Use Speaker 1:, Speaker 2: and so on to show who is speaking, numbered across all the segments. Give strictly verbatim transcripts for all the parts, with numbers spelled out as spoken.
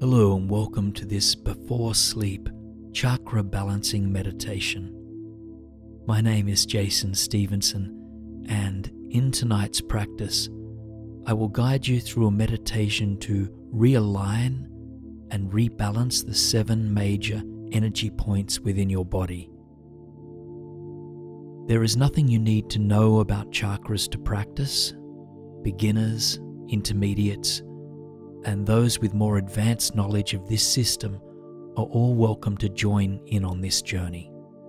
Speaker 1: Hello and welcome to this before sleep chakra balancing meditation. My name is Jason Stevenson, and in tonight's practice, I will guide you through a meditation to realign and rebalance the seven major energy points within your body. There is nothing you need to know about chakras to practice. Beginners, intermediates, and those with more advanced knowledge of this system are all welcome to join in on this journey.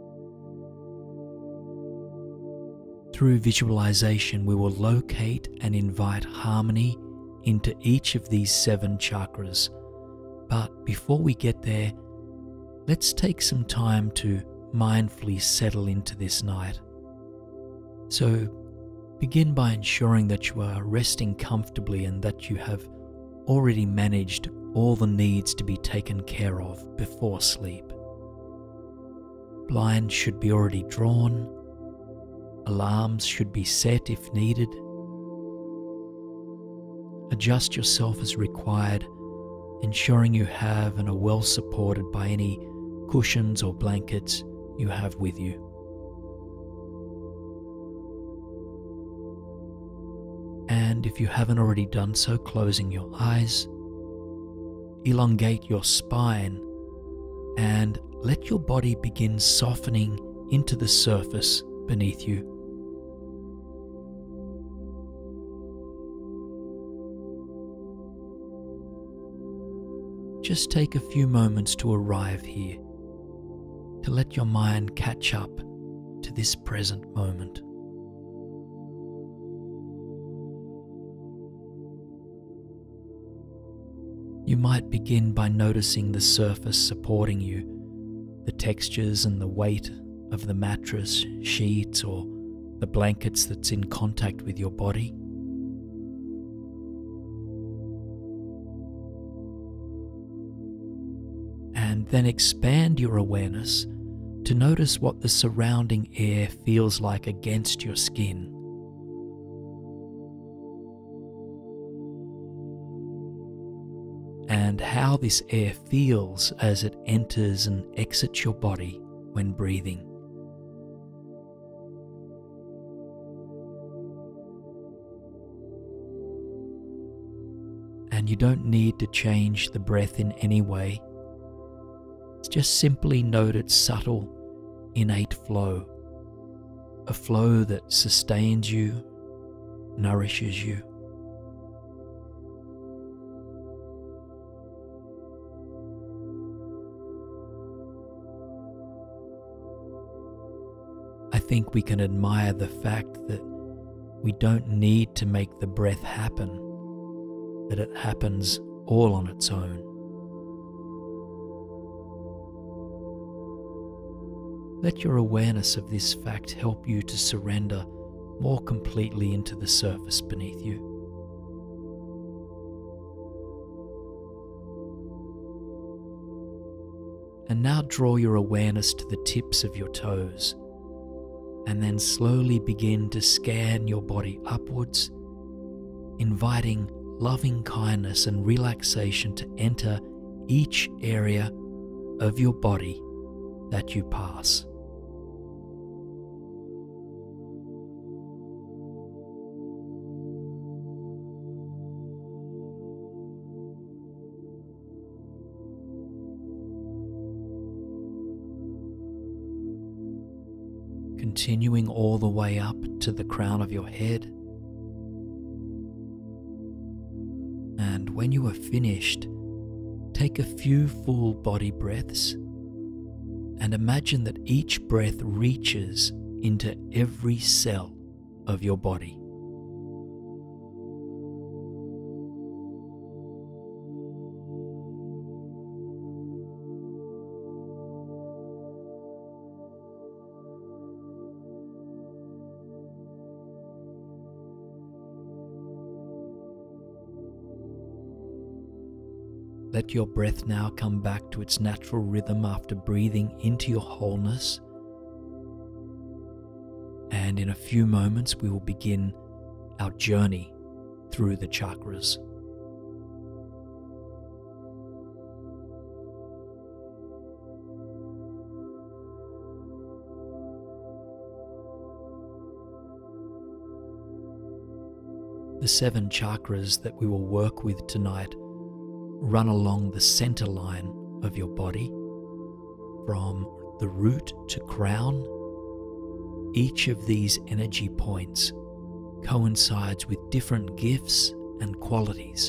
Speaker 1: Through visualization, we will locate and invite harmony into each of these seven chakras. But before we get there, let's take some time to mindfully settle into this night. So begin by ensuring that you are resting comfortably and that you have already managed all the needs to be taken care of before sleep. Blinds should be already drawn. Alarms should be set if needed. Adjust yourself as required, ensuring you have and are well supported by any cushions or blankets you have with you. And if you haven't already done so, closing your eyes, elongate your spine and let your body begin softening into the surface beneath you. Just take a few moments to arrive here, to let your mind catch up to this present moment. You might begin by noticing the surface supporting you, the textures and the weight of the mattress, sheets, or the blankets that's in contact with your body. And then expand your awareness to notice what the surrounding air feels like against your skin. And how this air feels as it enters and exits your body when breathing. And you don't need to change the breath in any way. Just simply note its subtle, innate flow, a flow that sustains you, nourishes you. I think we can admire the fact that we don't need to make the breath happen, that it happens all on its own. Let your awareness of this fact help you to surrender more completely into the surface beneath you. And now draw your awareness to the tips of your toes, and then slowly begin to scan your body upwards, inviting loving kindness and relaxation to enter each area of your body that you pass. Continuing all the way up to the crown of your head. And when you are finished, take a few full body breaths and imagine that each breath reaches into every cell of your body. Let your breath now come back to its natural rhythm after breathing into your wholeness. And in a few moments, we will begin our journey through the chakras. The seven chakras that we will work with tonight run along the center line of your body, from the root to crown. Each of these energy points coincides with different gifts and qualities.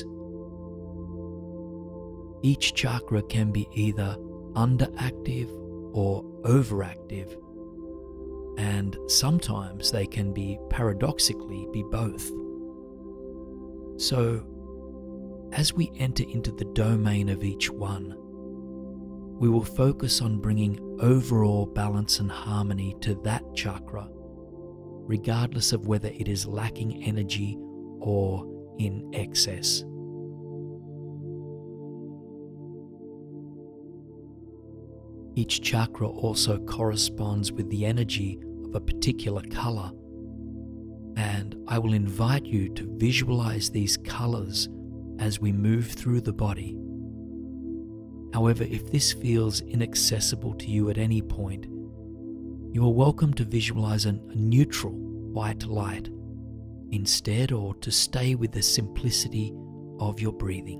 Speaker 1: Each chakra can be either underactive or overactive, and sometimes they can be paradoxically be both. So, as we enter into the domain of each one, we will focus on bringing overall balance and harmony to that chakra, regardless of whether it is lacking energy or in excess. Each chakra also corresponds with the energy of a particular color, and I will invite you to visualize these colors as we move through the body. However, if this feels inaccessible to you at any point, you are welcome to visualize a, a neutral white light instead, or to stay with the simplicity of your breathing.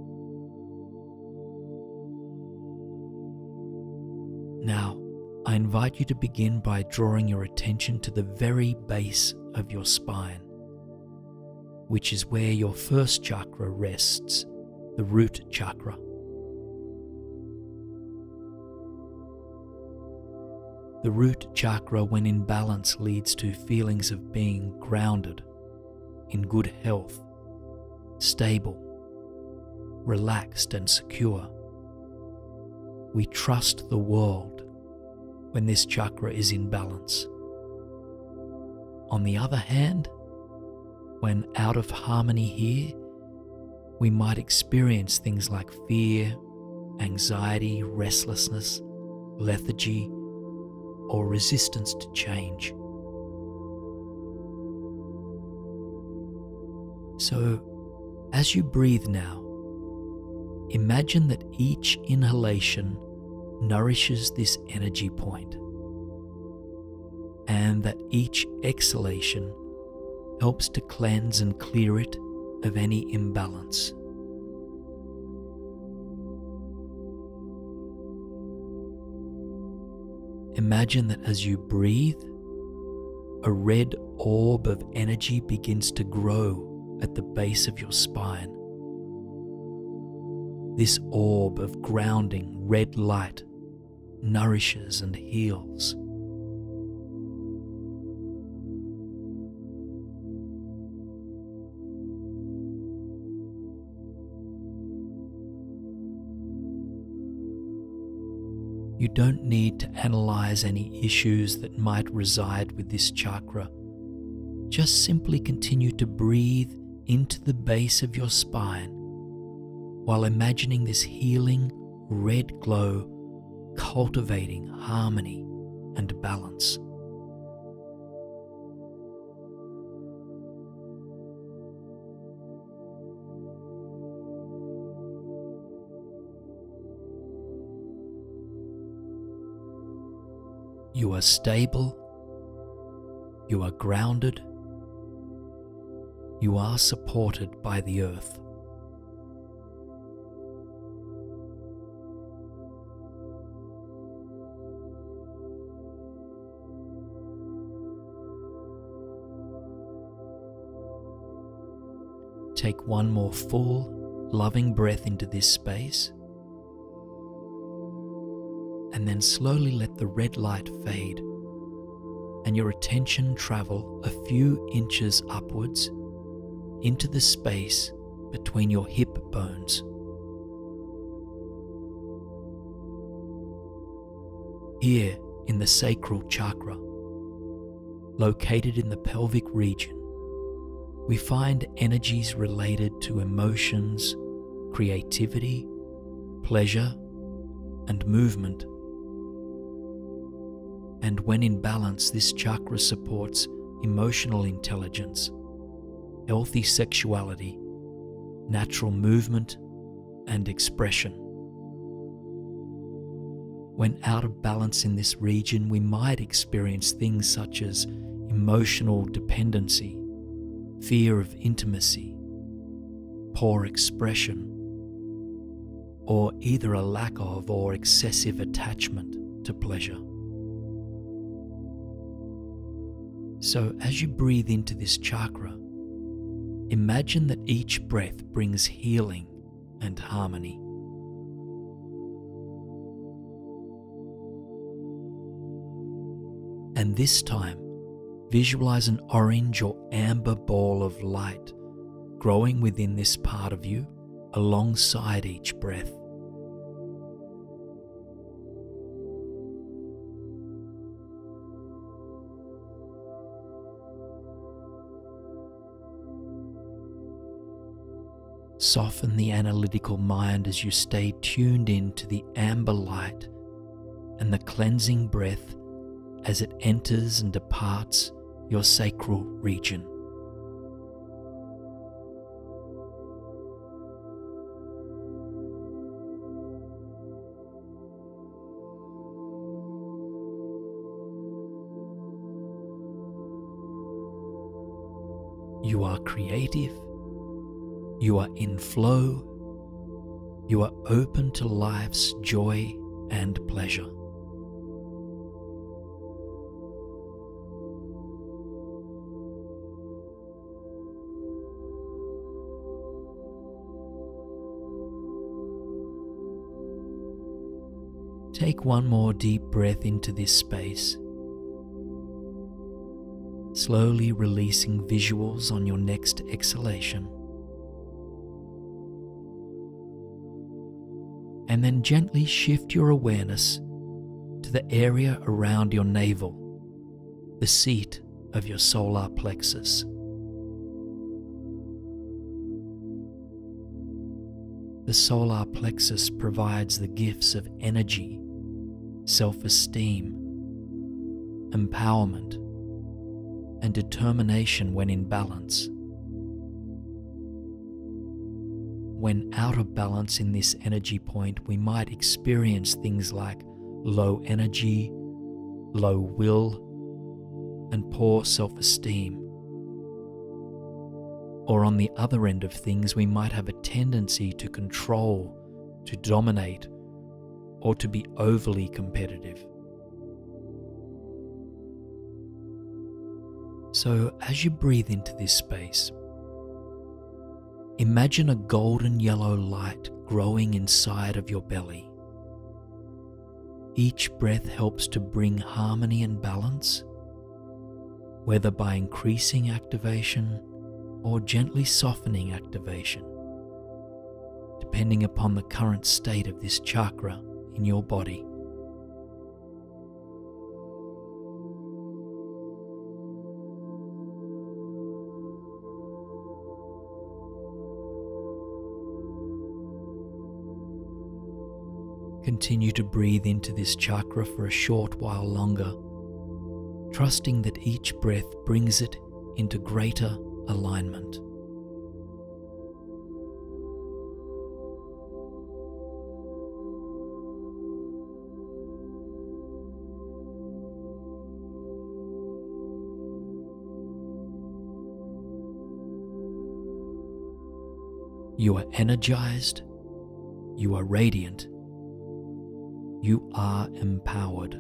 Speaker 1: Now, I invite you to begin by drawing your attention to the very base of your spine, which is where your first chakra rests, the root chakra. The root chakra, when in balance, leads to feelings of being grounded, in good health, stable, relaxed and secure. We trust the world when this chakra is in balance. On the other hand, when out of harmony here, we might experience things like fear, anxiety, restlessness, lethargy, or resistance to change. So, as you breathe now, imagine that each inhalation nourishes this energy point, and that each exhalation helps to cleanse and clear it of any imbalance. Imagine that as you breathe, a red orb of energy begins to grow at the base of your spine. This orb of grounding red light nourishes and heals. You don't need to analyze any issues that might reside with this chakra. Just simply continue to breathe into the base of your spine while imagining this healing red glow cultivating harmony and balance. You are stable, you are grounded, you are supported by the earth. Take one more full, loving breath into this space, and then slowly let the red light fade and your attention travel a few inches upwards into the space between your hip bones. Here in the sacral chakra, located in the pelvic region, we find energies related to emotions, creativity, pleasure, and movement. And when in balance, this chakra supports emotional intelligence, healthy sexuality, natural movement, and expression. When out of balance in this region, we might experience things such as emotional dependency, fear of intimacy, poor expression, or either a lack of or excessive attachment to pleasure. So as you breathe into this chakra, imagine that each breath brings healing and harmony. And this time, visualize an orange or amber ball of light growing within this part of you alongside each breath. Soften the analytical mind as you stay tuned in to the amber light and the cleansing breath as it enters and departs your sacral region. You are creative. You are in flow. You are open to life's joy and pleasure. Take one more deep breath into this space, slowly releasing visuals on your next exhalation. And then gently shift your awareness to the area around your navel, the seat of your solar plexus. The solar plexus provides the gifts of energy, self-esteem, empowerment, and determination when in balance. When out of balance in this energy point, we might experience things like low energy, low will, and poor self-esteem. Or on the other end of things, we might have a tendency to control, to dominate, or to be overly competitive. So as you breathe into this space, imagine a golden yellow light growing inside of your belly. Each breath helps to bring harmony and balance, whether by increasing activation or gently softening activation, depending upon the current state of this chakra in your body. Continue to breathe into this chakra for a short while longer, trusting that each breath brings it into greater alignment. You are energized, you are radiant, you are empowered.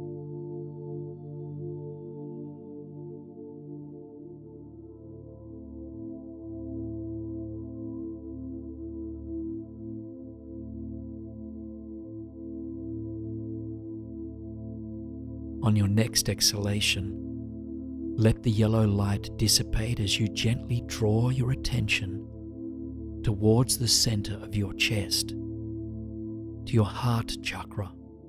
Speaker 1: On your next exhalation, let the yellow light dissipate as you gently draw your attention towards the center of your chest, to your heart chakra.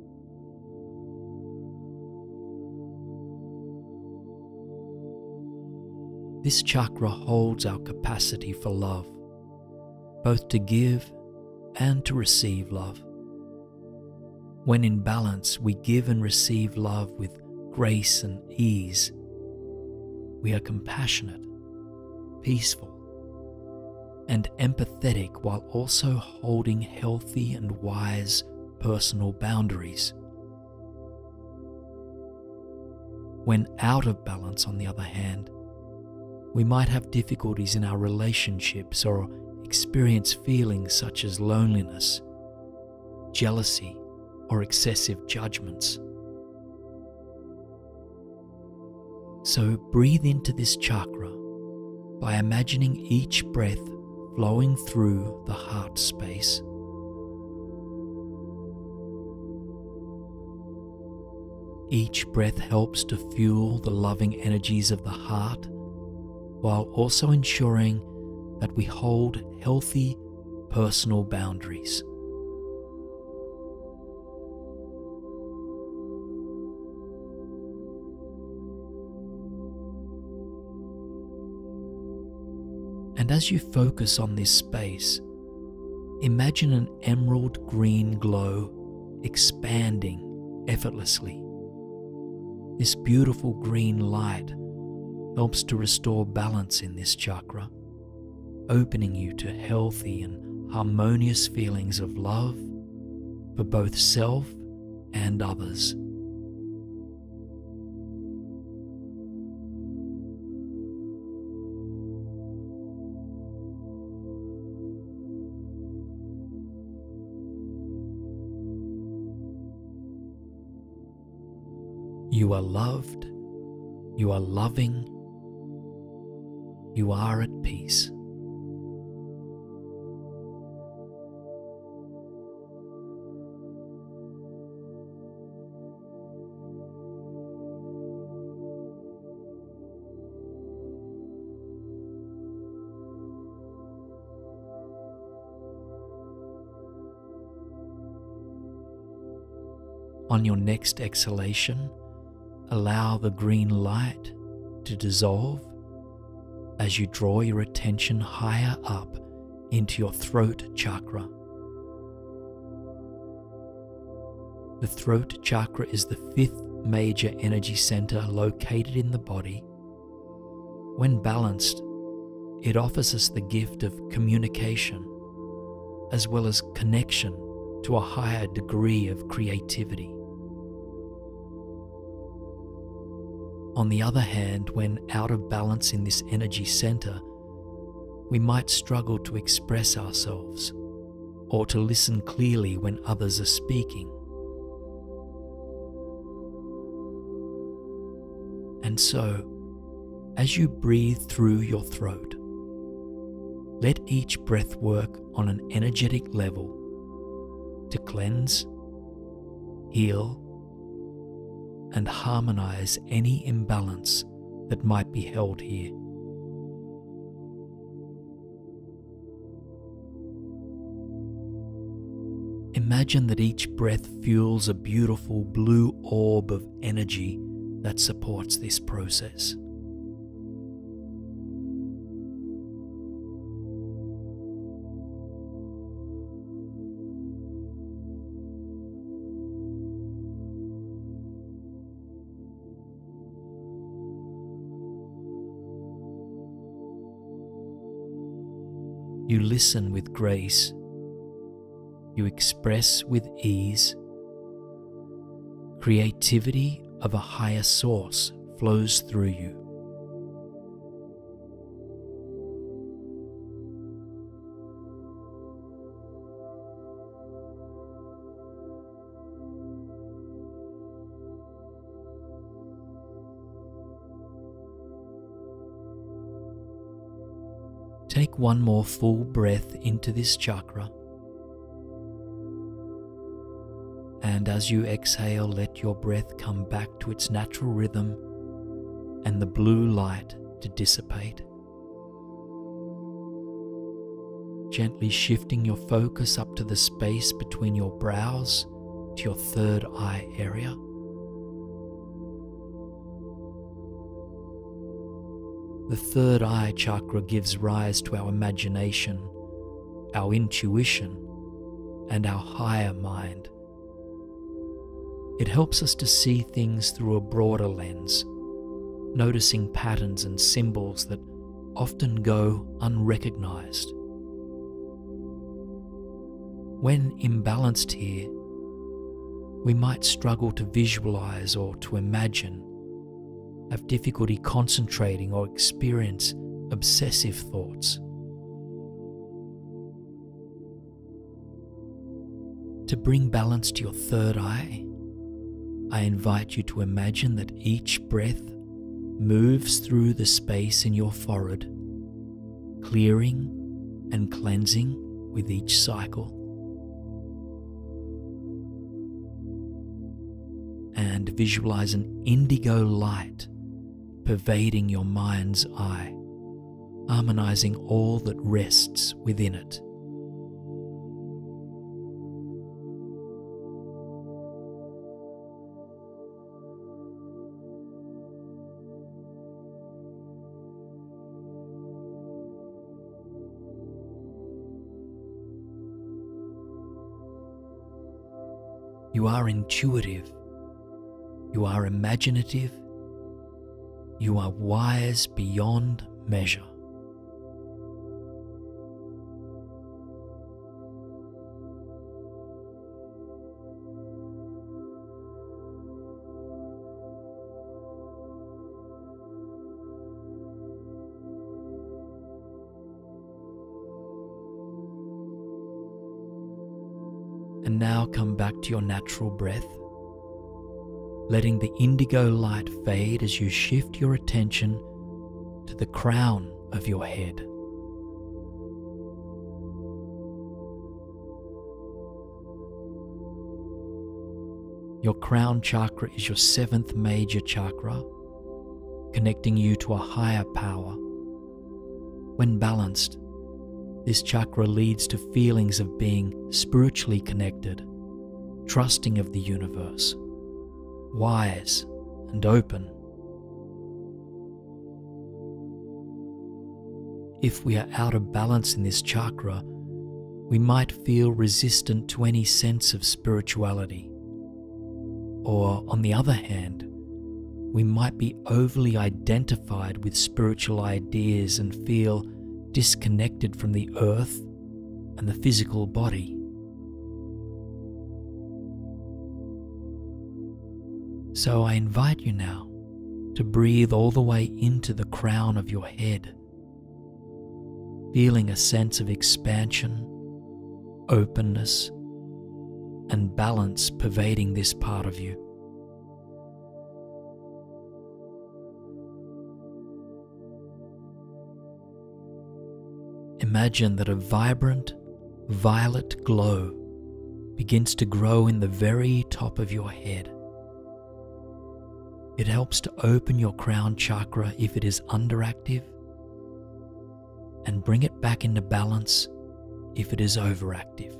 Speaker 1: This chakra holds our capacity for love, both to give and to receive love. When in balance, we give and receive love with grace and ease. We are compassionate, peaceful, and empathetic while also holding healthy and wise personal boundaries. When out of balance, on the other hand, we might have difficulties in our relationships or experience feelings such as loneliness, jealousy, or excessive judgments. So breathe into this chakra by imagining each breath flowing through the heart space. Each breath helps to fuel the loving energies of the heart, while also ensuring that we hold healthy personal boundaries. And as you focus on this space, imagine an emerald green glow expanding effortlessly. This beautiful green light helps to restore balance in this chakra, opening you to healthy and harmonious feelings of love for both self and others. You are loved, you are loving, you are at peace. On your next exhalation, allow the green light to dissolve as you draw your attention higher up into your throat chakra. The throat chakra is the fifth major energy center located in the body. When balanced, it offers us the gift of communication, as well as connection to a higher degree of creativity. On the other hand, when out of balance in this energy center, we might struggle to express ourselves or to listen clearly when others are speaking. And so, as you breathe through your throat, let each breath work on an energetic level to cleanse, heal, and harmonize any imbalance that might be held here. Imagine that each breath fuels a beautiful blue orb of energy that supports this process. You listen with grace, you express with ease. Creativity of a higher source flows through you. Take one more full breath into this chakra, and as you exhale, let your breath come back to its natural rhythm and the blue light to dissipate. Gently shifting your focus up to the space between your brows to your third eye area. The third eye chakra gives rise to our imagination, our intuition, and our higher mind. It helps us to see things through a broader lens, noticing patterns and symbols that often go unrecognized. When imbalanced here, we might struggle to visualize or to imagine, have difficulty concentrating, or experience obsessive thoughts. To bring balance to your third eye, I invite you to imagine that each breath moves through the space in your forehead, clearing and cleansing with each cycle. And visualize an indigo light pervading your mind's eye, harmonizing all that rests within it. You are intuitive, you are imaginative, you are wise beyond measure. And now come back to your natural breath, letting the indigo light fade as you shift your attention to the crown of your head. Your crown chakra is your seventh major chakra, connecting you to a higher power. When balanced, this chakra leads to feelings of being spiritually connected, trusting of the universe, wise and open. If we are out of balance in this chakra, we might feel resistant to any sense of spirituality. Or, on the other hand, we might be overly identified with spiritual ideas and feel disconnected from the earth and the physical body. So I invite you now to breathe all the way into the crown of your head, feeling a sense of expansion, openness, and balance pervading this part of you. Imagine that a vibrant, violet glow begins to grow in the very top of your head. It helps to open your crown chakra if it is underactive, and bring it back into balance if it is overactive.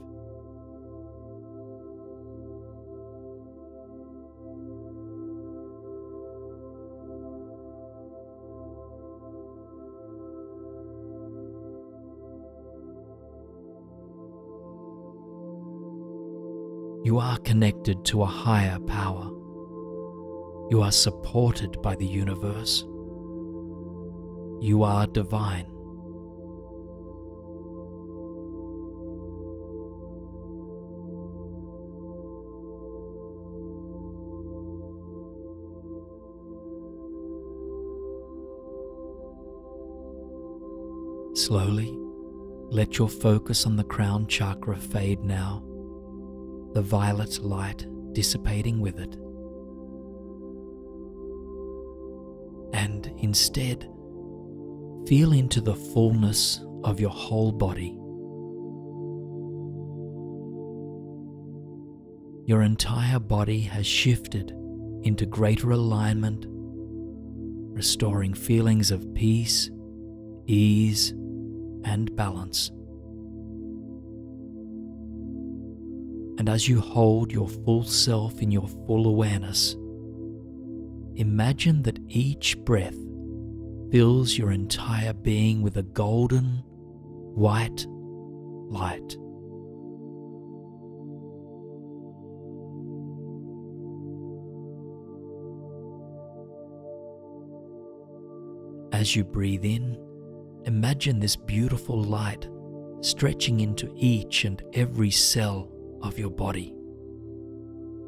Speaker 1: You are connected to a higher power. You are supported by the universe. You are divine. Slowly, let your focus on the crown chakra fade now, the violet light dissipating with it. And instead, feel into the fullness of your whole body. Your entire body has shifted into greater alignment, restoring feelings of peace, ease, and balance. And as you hold your full self in your full awareness, imagine that each breath fills your entire being with a golden, white light. As you breathe in, imagine this beautiful light stretching into each and every cell of your body.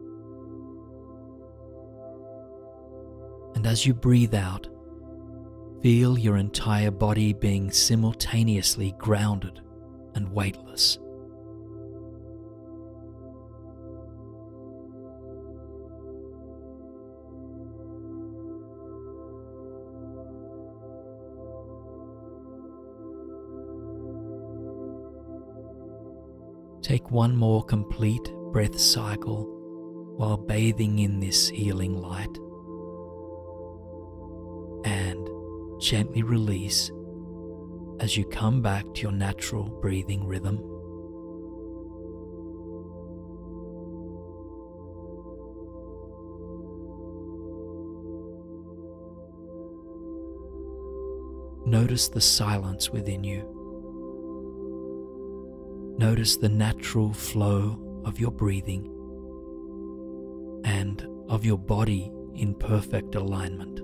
Speaker 1: And as you breathe out, Feel your entire body being simultaneously grounded and weightless. Take one more complete breath cycle while bathing in this healing light, and gently release as you come back to your natural breathing rhythm. Notice the silence within you. Notice the natural flow of your breathing and of your body in perfect alignment.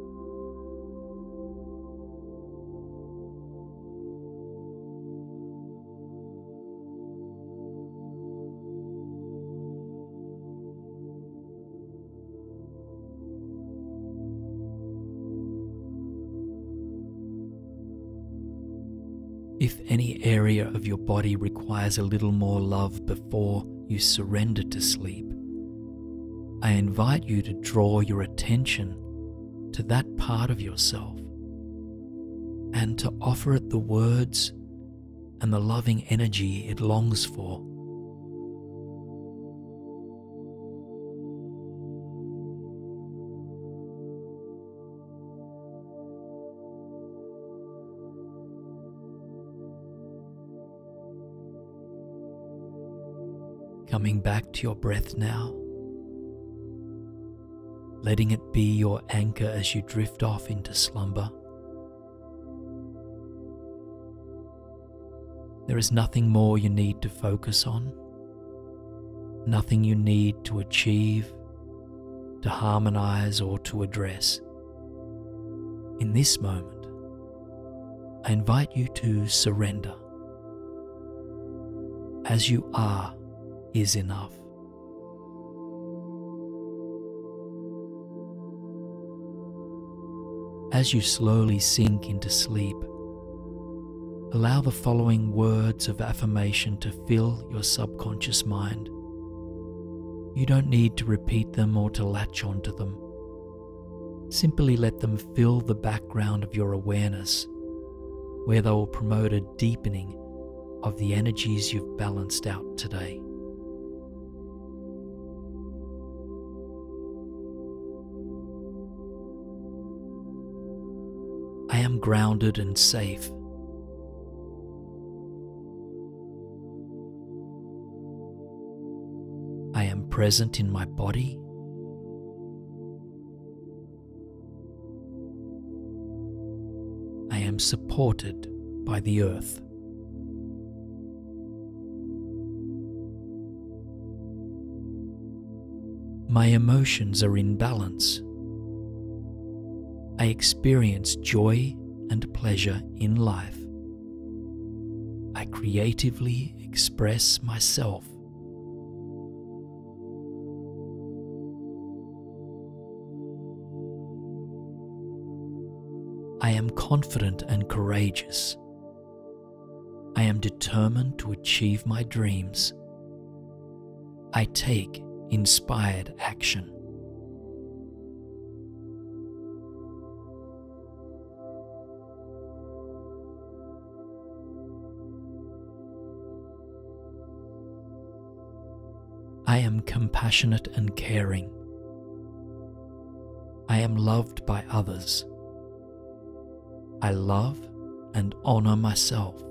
Speaker 1: If any area of your body requires a little more love before you surrender to sleep, I invite you to draw your attention to that part of yourself and to offer it the words and the loving energy it longs for. Coming back to your breath now, letting it be your anchor as you drift off into slumber. There is nothing more you need to focus on, nothing you need to achieve, to harmonize, or to address. In this moment, I invite you to surrender. As you are is enough. As you slowly sink into sleep, allow the following words of affirmation to fill your subconscious mind. You don't need to repeat them or to latch onto them. Simply let them fill the background of your awareness, where they will promote a deepening of the energies you've balanced out today. I am grounded and safe. I am present in my body. I am supported by the earth. My emotions are in balance. I experience joy and pleasure in life. I creatively express myself. I am confident and courageous. I am determined to achieve my dreams. I take inspired action. I am compassionate and caring. I am loved by others. I love and honor myself.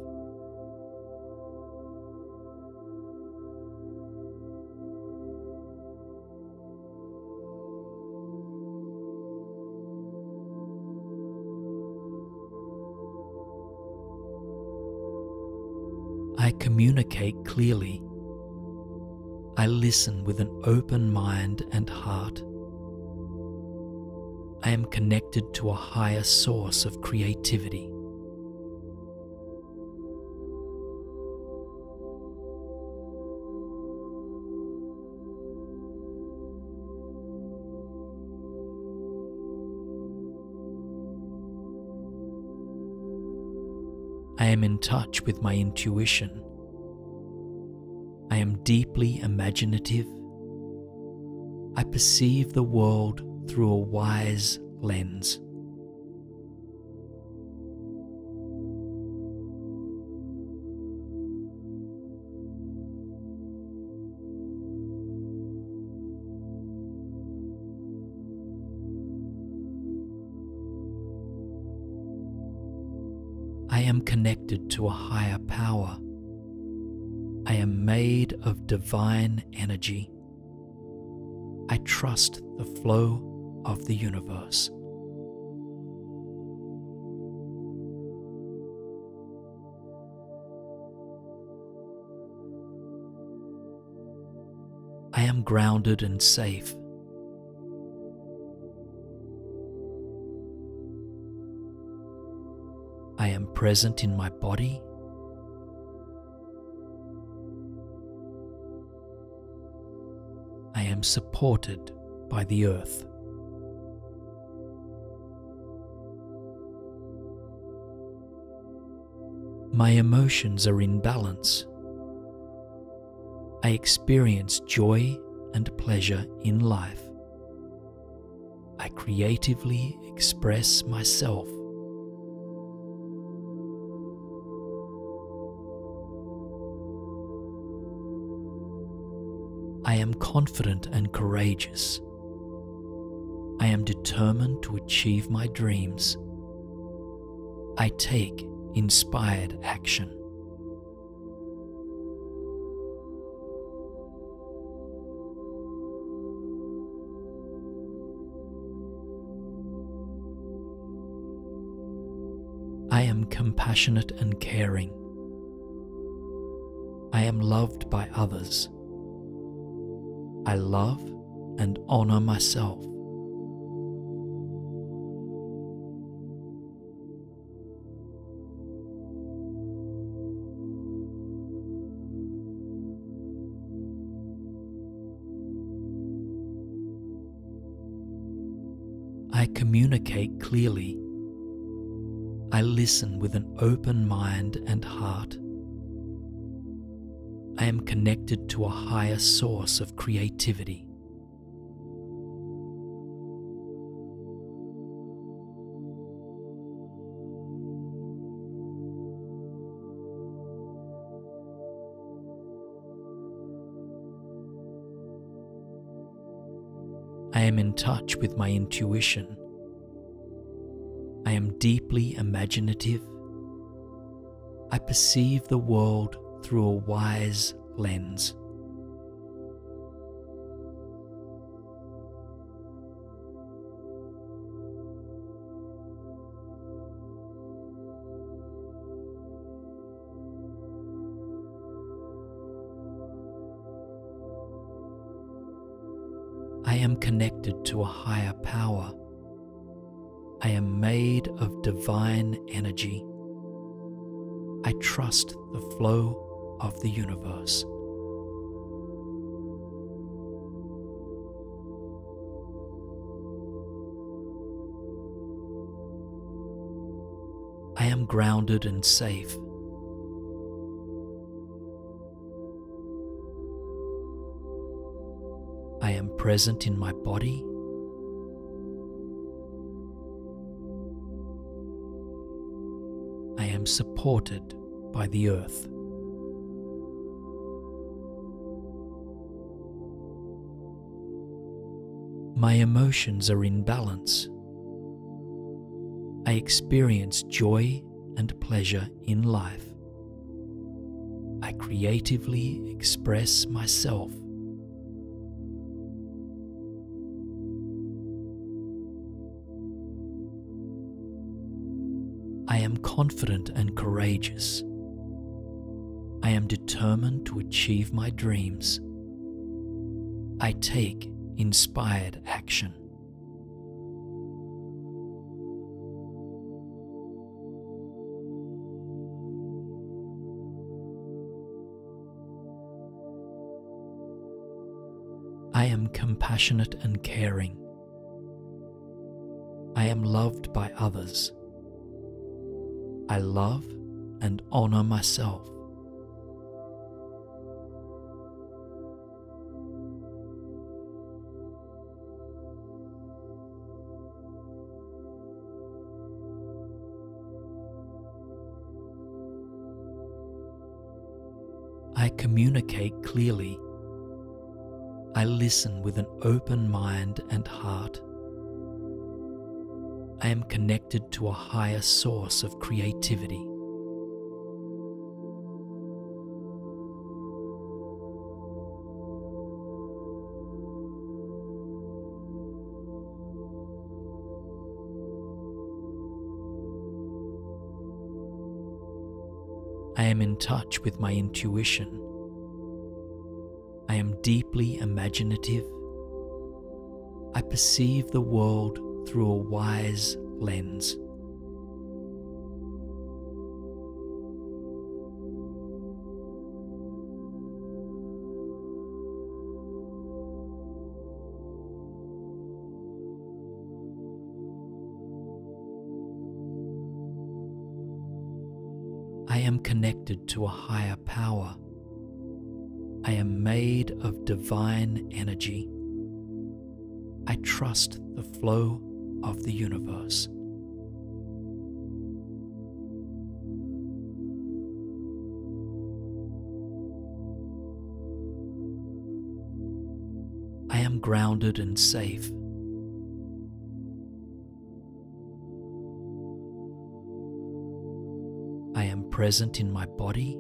Speaker 1: I communicate clearly. I listen with an open mind and heart. I am connected to a higher source of creativity. I am in touch with my intuition. I am deeply imaginative. I perceive the world through a wise lens. I am connected to a higher power. I am made of divine energy. I trust the flow of the universe. I am grounded and safe. I am present in my body. I am supported by the earth. My emotions are in balance. I experience joy and pleasure in life. I creatively express myself. I am confident and courageous. I am determined to achieve my dreams. I take inspired action. I am compassionate and caring. I am loved by others. I love and honor myself. I communicate clearly. I listen with an open mind and heart. I am connected to a higher source of creativity. I am in touch with my intuition. I am deeply imaginative. I perceive the world through a wise lens. I am connected to a higher power. I am made of divine energy. I trust the flow of the universe. I am grounded and safe. I am present in my body. I am supported by the earth. My emotions are in balance. I experience joy and pleasure in life. I creatively express myself. I am confident and courageous. I am determined to achieve my dreams. I take inspired action. I am compassionate and caring. I am loved by others. I love and honor myself. I communicate clearly. I listen with an open mind and heart. I am connected to a higher source of creativity. I am in touch with my intuition. I am deeply imaginative. I perceive the world through a wise lens. I am connected to a higher power. I am made of divine energy. I trust the flow of the universe. I am grounded and safe. I am present in my body.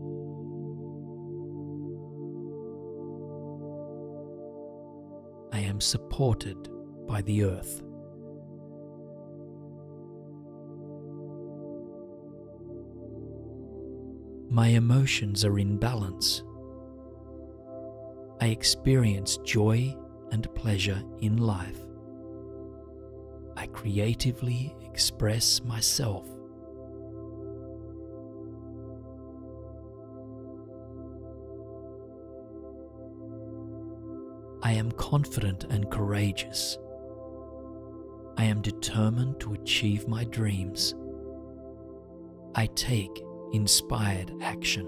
Speaker 1: I am supported by the earth. My emotions are in balance. I experience joy and pleasure in life. I creatively express myself. I am confident and courageous. I am determined to achieve my dreams. I take inspired action.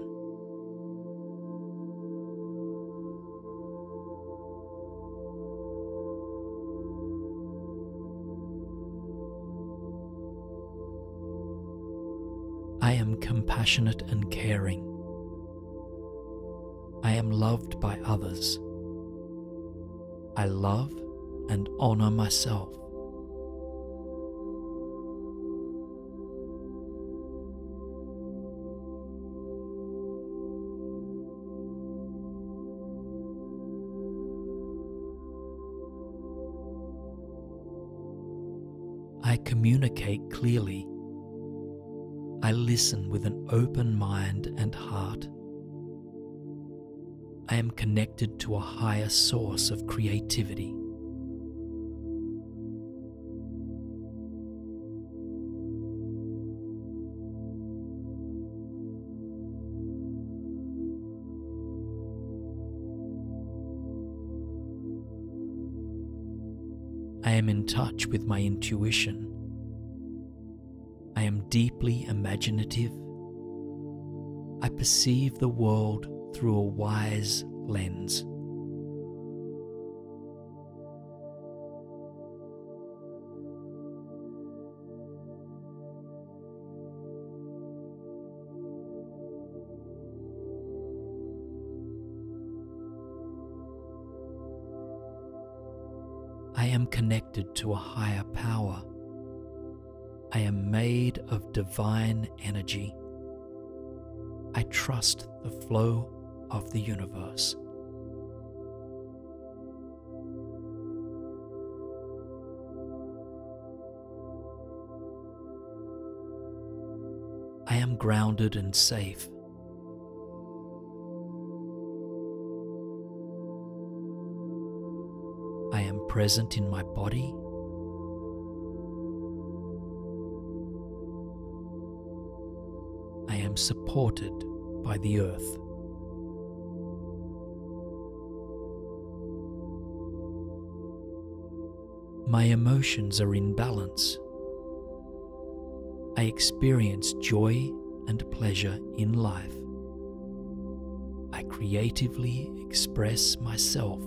Speaker 1: I am compassionate and caring. I am loved by others. I love and honor myself. I communicate clearly. I listen with an open mind and heart. I am connected to a higher source of creativity. I am in touch with my intuition. I am deeply imaginative. I perceive the world through a wise lens. I am connected to a higher power. I am made of divine energy. I trust the flow of the universe. I am grounded and safe. I am present in my body. I am supported by the earth. My emotions are in balance. I experience joy and pleasure in life. I creatively express myself.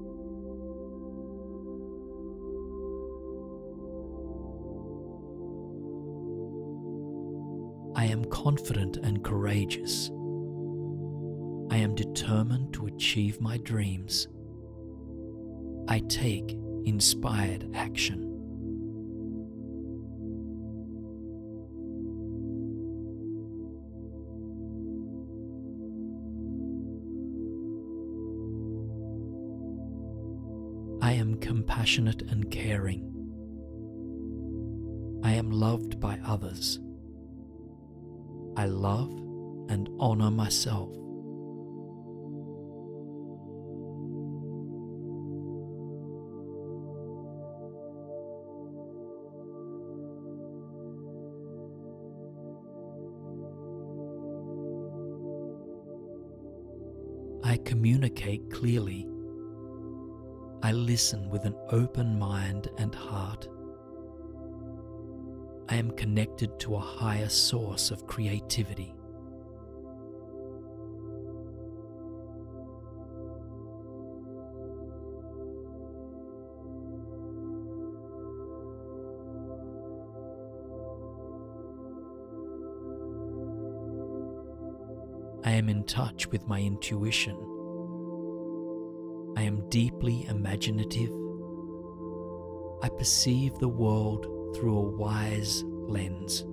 Speaker 1: I am confident and courageous. I am determined to achieve my dreams. I take inspired action. I am compassionate and caring. I am loved by others. I love and honor myself. I communicate clearly. I listen with an open mind and heart. I am connected to a higher source of creativity. I am in touch with my intuition. I am deeply imaginative. I perceive the world through a wise lens.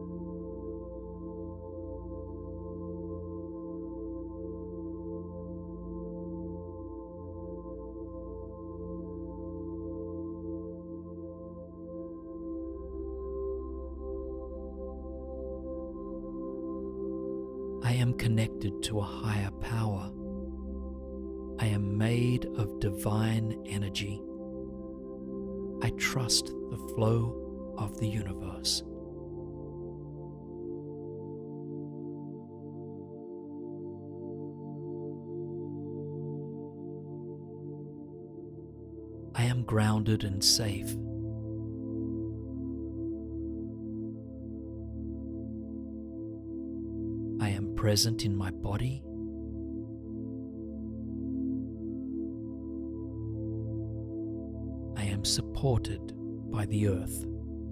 Speaker 1: I am connected to a higher power. I am made of divine energy. I trust the flow of the universe. I am grounded and safe. I am present in my body. I am supported by the earth.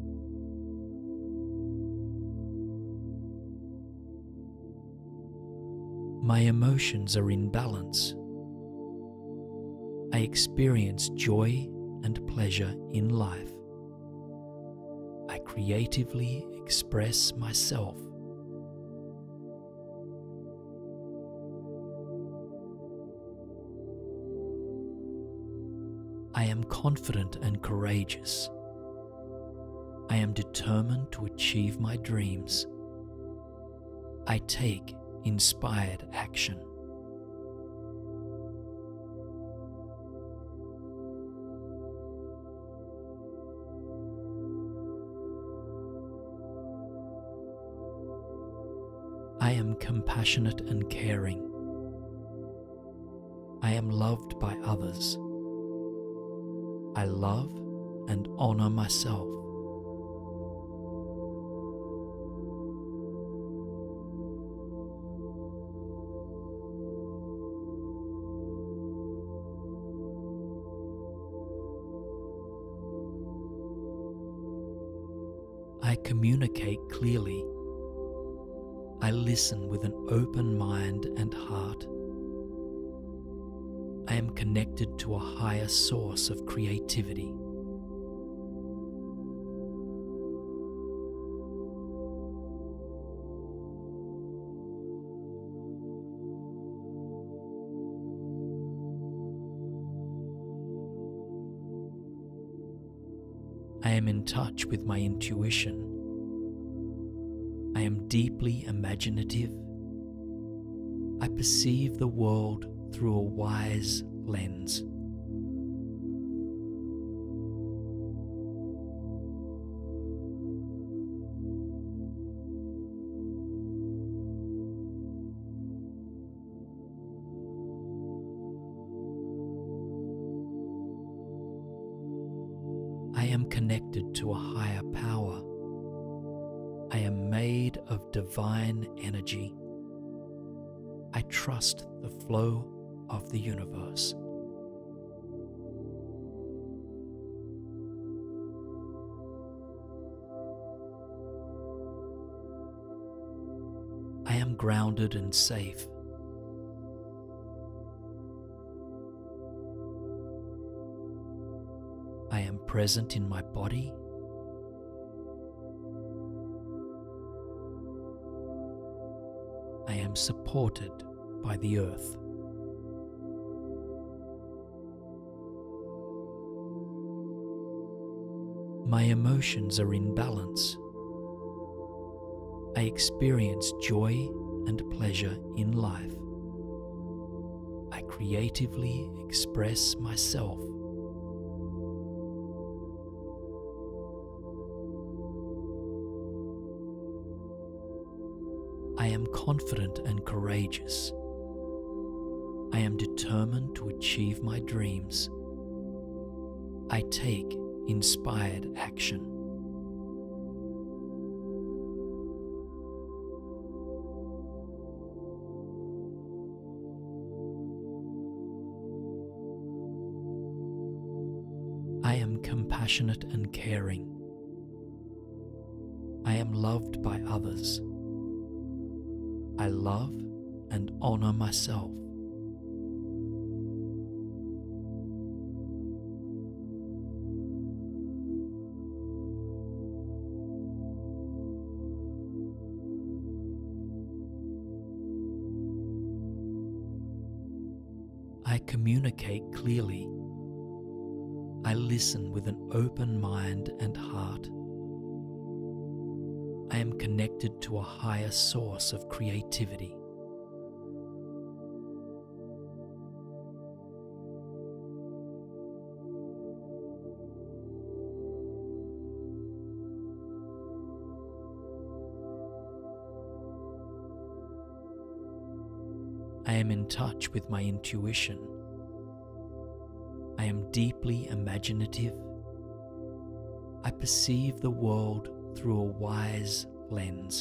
Speaker 1: My emotions are in balance. I experience joy and pleasure in life. I creatively express myself. I am confident and courageous. I am determined to achieve my dreams. I take inspired action. I am compassionate and caring. I am loved by others. I love and honor myself. I communicate clearly. I listen with an open mind and heart. I am connected to a higher source of creativity. I am in touch with my intuition. I am deeply imaginative. I perceive the world through a wise lens. I am connected to a higher power. I am am made of divine energy. I trust the flow of the universe. I am grounded and safe. I am present in my body. I am supported by the earth. My emotions are in balance. I experience joy and pleasure in life. I creatively express myself. I am confident and courageous. I am determined to achieve my dreams. I take inspired action. I am compassionate and caring. I am loved by others. I love and honor myself. I communicate clearly. I listen with an open mind and heart. I am connected to a higher source of creativity. I am in touch with my intuition. I am deeply imaginative. I perceive the world through a wise lens.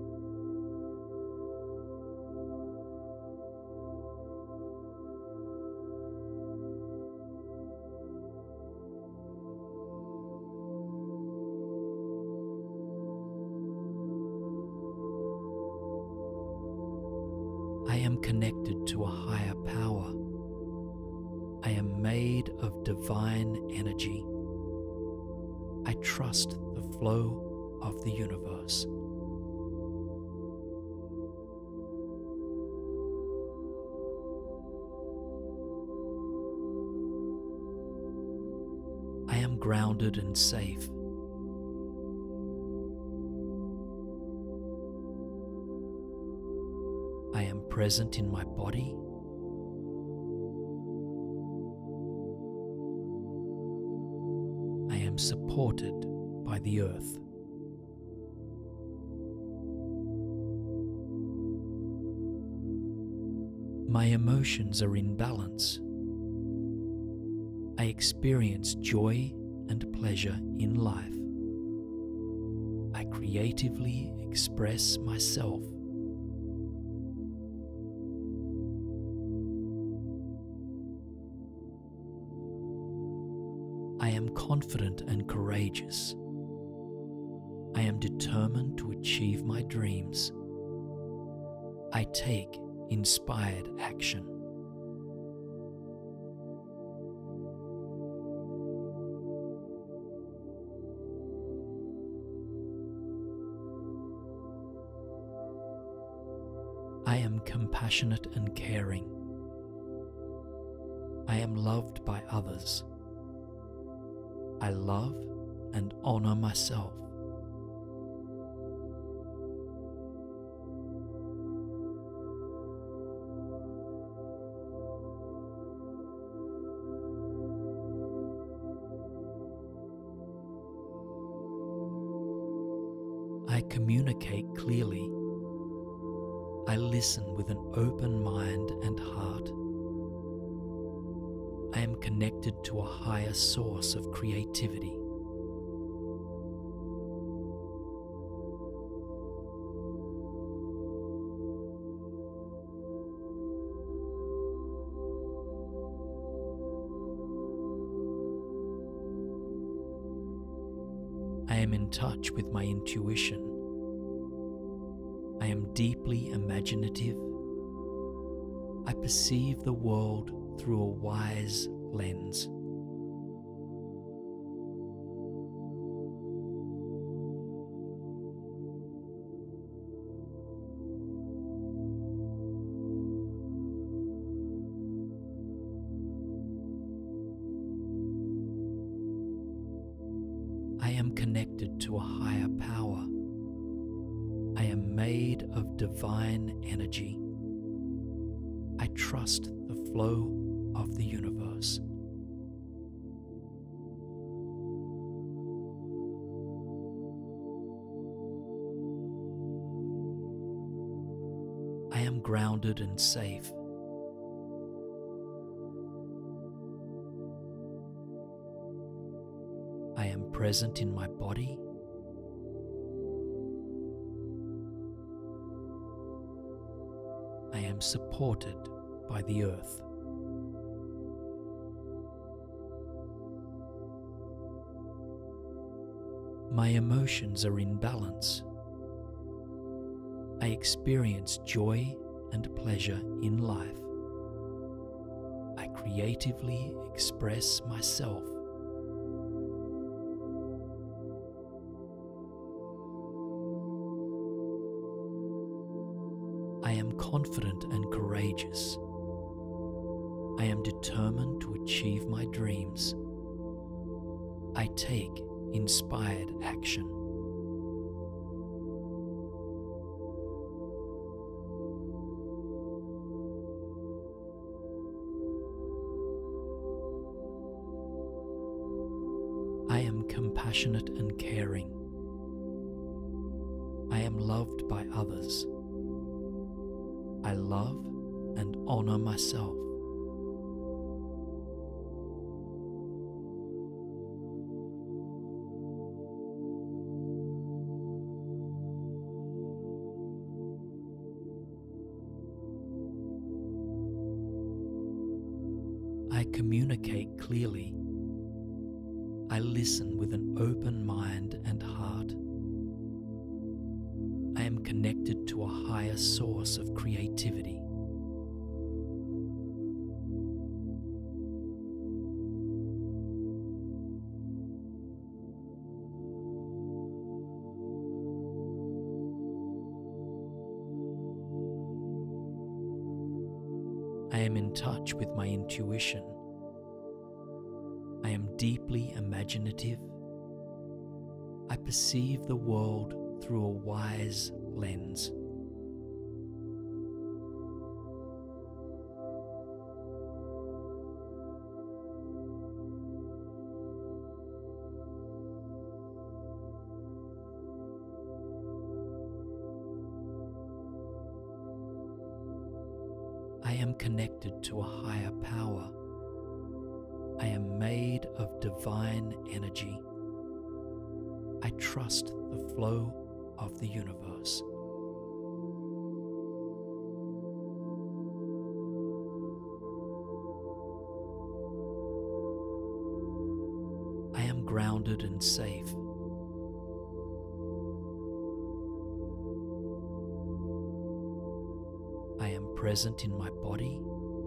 Speaker 1: I am connected to a higher power. I am made of divine energy. I trust the flow of the universe. I am grounded and safe. I am present in my body. I am supported by the earth. My emotions are in balance. I experience joy and pleasure in life. I creatively express myself. I am confident and courageous. I am determined to achieve my dreams. I take inspired action. I am compassionate and caring. I am loved by others. I love and honor myself. I communicate clearly. I listen with an open mind and heart. I am connected to a higher source of creativity. I am in touch with my intuition. I am deeply imaginative. I perceive the world through a wise lens. I am connected to a higher power. I am made of divine energy. I trust the flow of the universe. I am grounded and safe. I am present in my body. I am supported by the earth. My emotions are in balance. I experience joy and pleasure in life. I creatively express myself. I am confident and courageous. I am determined to achieve my dreams. I take inspired action. I am compassionate and caring. I am loved by others. I love and honor myself. I communicate clearly. I listen with an open mind and heart. I am connected to a higher source of creativity. I am in touch with my intuition. I am deeply imaginative. I perceive the world through a wise lens. I am connected to a higher power. I am made of divine energy. I trust the flow of the universe. I am grounded and safe. I am present in my body.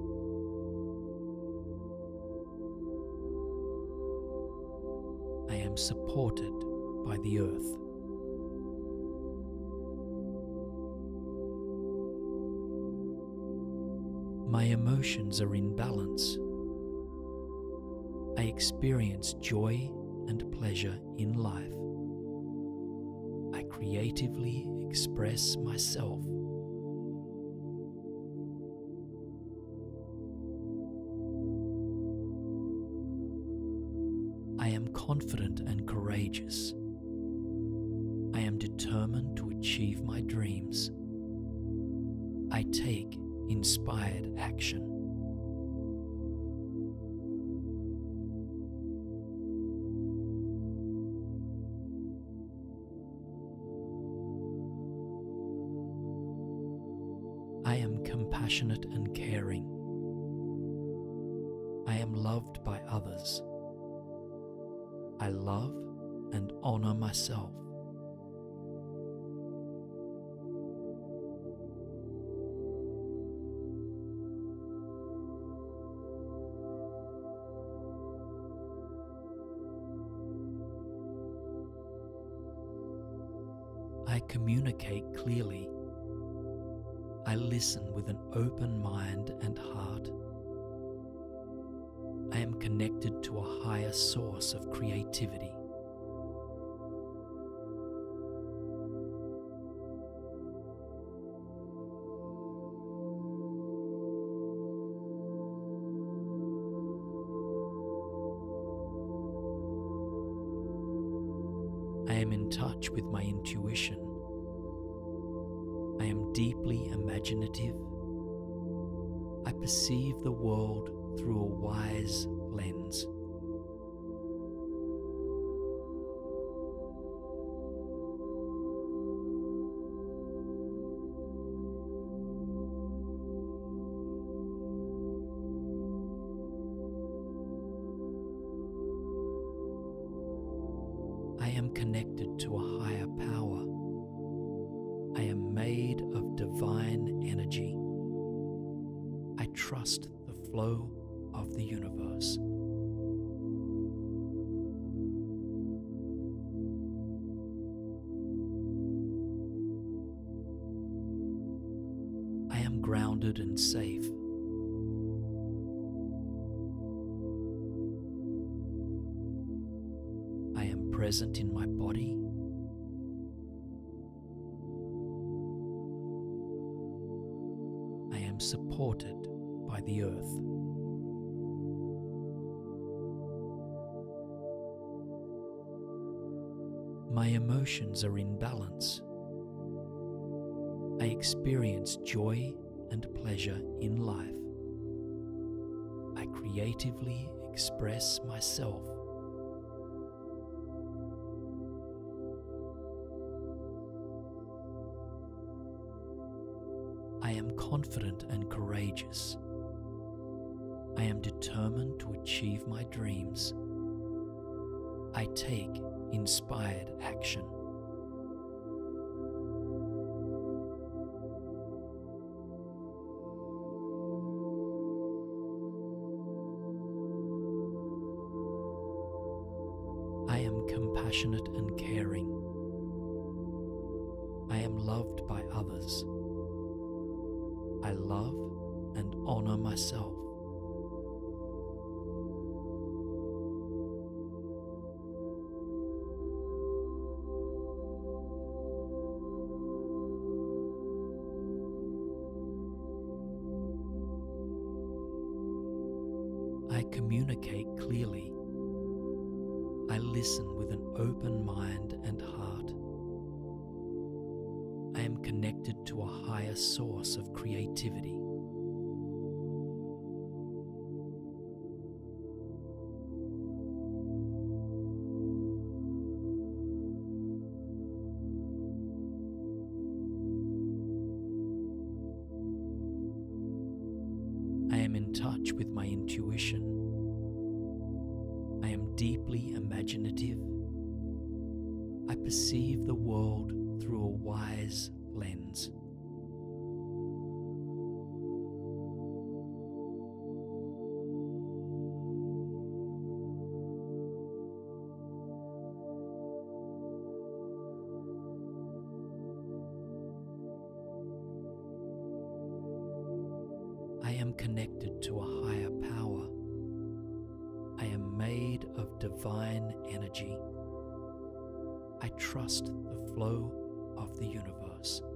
Speaker 1: I am supported by the earth. My emotions are in balance. I experience joy and pleasure in life. I creatively express myself. I am confident and courageous. I am determined to achieve my dreams. I take inspired action. I am compassionate and caring. I am loved by others. I love and honor myself. I communicate clearly. I listen with an open mind and heart. I am connected to a higher source of creativity. I am in touch with my intuition. I am deeply imaginative. I perceive the world through a wise lens. I am connected to a higher power. I am made of divine energy. I trust the flow of the universe. I am grounded and safe. I am present in my body. I am supported by the earth. My emotions are in balance. I experience joy and pleasure in life. I creatively express myself. I am confident and courageous. I am determined to achieve my dreams. I take inspired action. I am compassionate and caring. I am loved by others. I love and honor myself. I communicate clearly. I listen with an open mind and heart. I am connected to a higher source of creativity. I am in touch with my intuition. I am deeply imaginative. I perceive the world through a wise lens. I am connected to a higher power. I am made of divine energy. I trust the flow of the universe.